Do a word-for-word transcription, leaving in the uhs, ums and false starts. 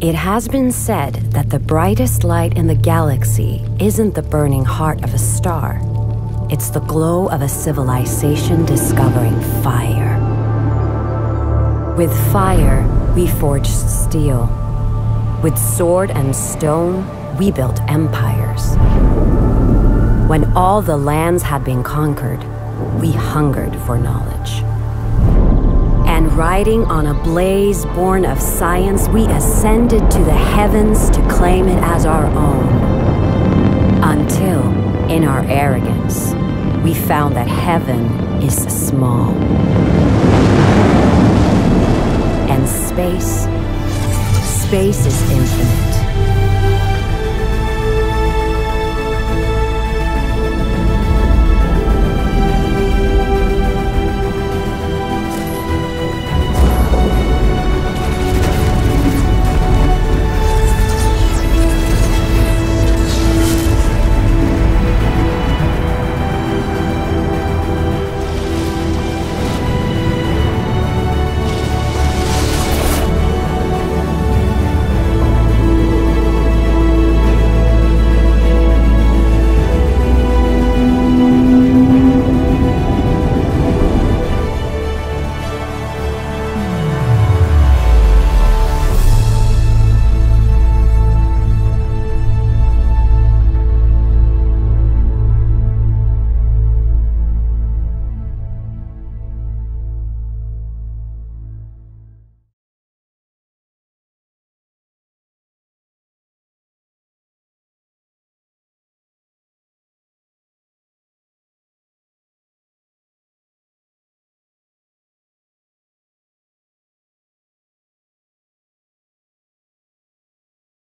It has been said that the brightest light in the galaxy isn't the burning heart of a star. It's the glow of a civilization discovering fire. With fire, we forged steel. With sword and stone, we built empires. When all the lands had been conquered, we hungered for knowledge. And riding on a blaze born of science, we ascended to the heavens to claim it as our own. Until, in our arrogance, we found that heaven is small. And space, space is infinite.